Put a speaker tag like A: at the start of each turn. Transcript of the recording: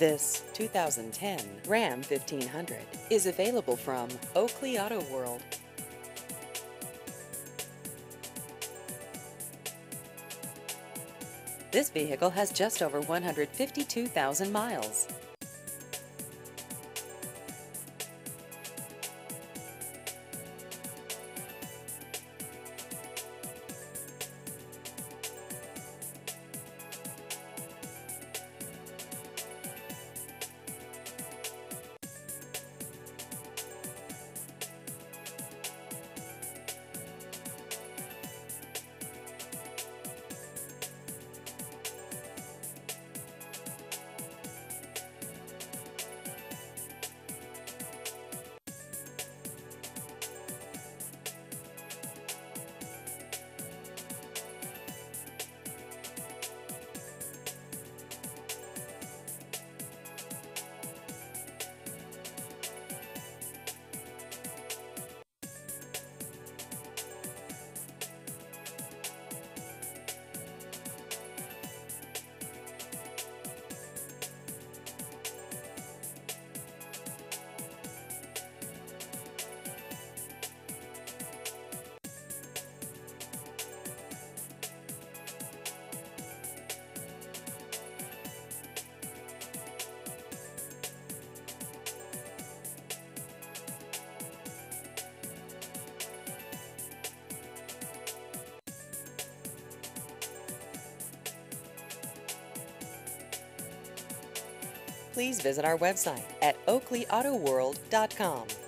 A: This 2010 Ram 1500 is available from Oakley Auto World. This vehicle has just over 152,000 miles. Please visit our website at oakleyautoworld.com.